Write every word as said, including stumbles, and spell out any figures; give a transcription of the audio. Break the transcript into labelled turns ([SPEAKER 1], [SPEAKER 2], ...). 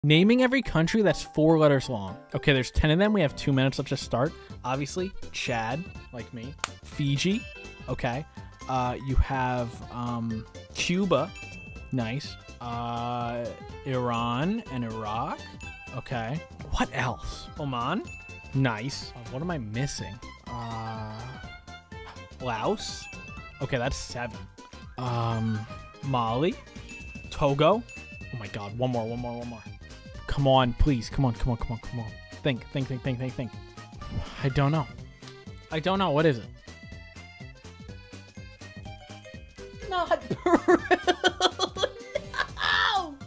[SPEAKER 1] Naming every country that's four letters long. Okay, there's ten of them. We have two minutes left to start. Obviously, Chad, like me. Fiji. Okay. Uh, you have um, Cuba. Nice. Uh, Iran and Iraq. Okay. What else? Oman. Nice. Uh, what am I missing? Uh, Laos. Okay, that's seven. Um, Mali. Togo. Oh my God. One more, one more, one more. Come on, please. Come on, come on, come on, come on. Think, think, think, think, think, think. I don't know. I don't know. What is it?